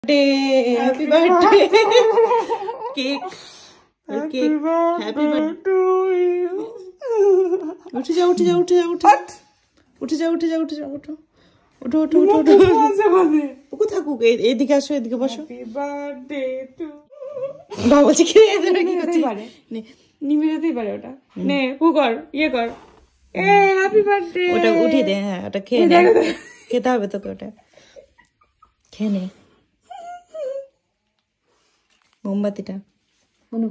Happy birthday. Cake. Cake. Happy birthday to you. उठ जाओ उठ जाओ उठ जाओ उठ उठ जाओ उठ जाओ उठ जाओ उठो उठो उठो उठो उठो থাকুক এদিকে আসো এদিকে বসো হ্যাপি বার্থডে টু বাবা বলছি কি এদের কি করতে পারে নে নিমে যেতেই পারে ওটা নে হু কর ইয়ে কর এ হ্যাপি বার্থডে ওটা উঠিয়ে দে হ্যাঁ ওটা খেয়ে নে খেতে হবে তোকে ওটা খেয়ে নে মোমবাতিটা বনু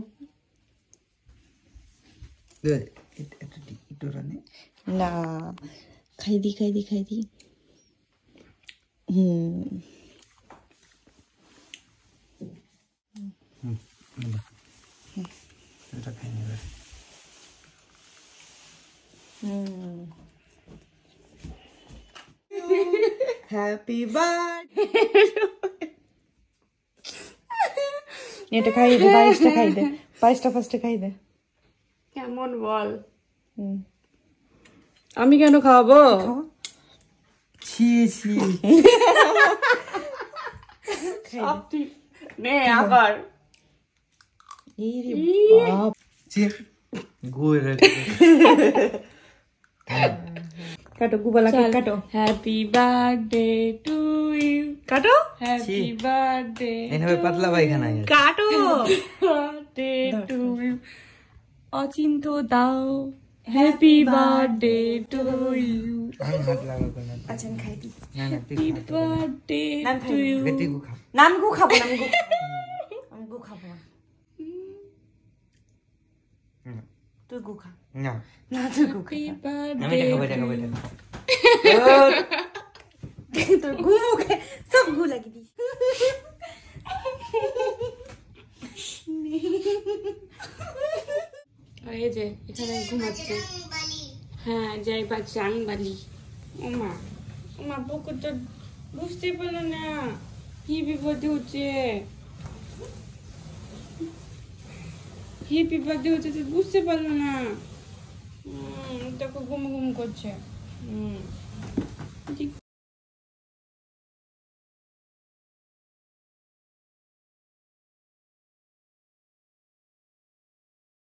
না খাই দি হ্যাপি বার্থডে এটা খাই দে পায়েসটা ফার্স্টে খাই দে কেমন বল আমি কেন খাওয়াবো ছি ছি নে আবার বাপ ছি গোরে কাটো গুবালা কাটো হ্যাপি বার্থডে টু ইউ কাটো হ্যাপি বার্থডে এভাবে পাতলা পায়খানা কাটো বার্থডে টু ইউ অচিন্ত দাও হ্যাপি বার্থডে টু ইউ আমি হাত লাগাবো না আচ্ছা আমি খাই দিই না না হ্যাপি বার্থডে টু ইউ না আমি গু খাবো না আমি গু খাবো তুই গু খা না না তুই গু খা আমি খাবো তোর গু মুখে সব গু লাগিয়ে দিস এই যে এখানে ঘুমাচ্ছে হ্যাঁ যাই পাচ্ছে আংবালি ওমা ওমা পুকুরটা বুঝতে পারলো না কি বিপদে হচ্ছে বুঝতে পারলো না দেখো ঘুম করছে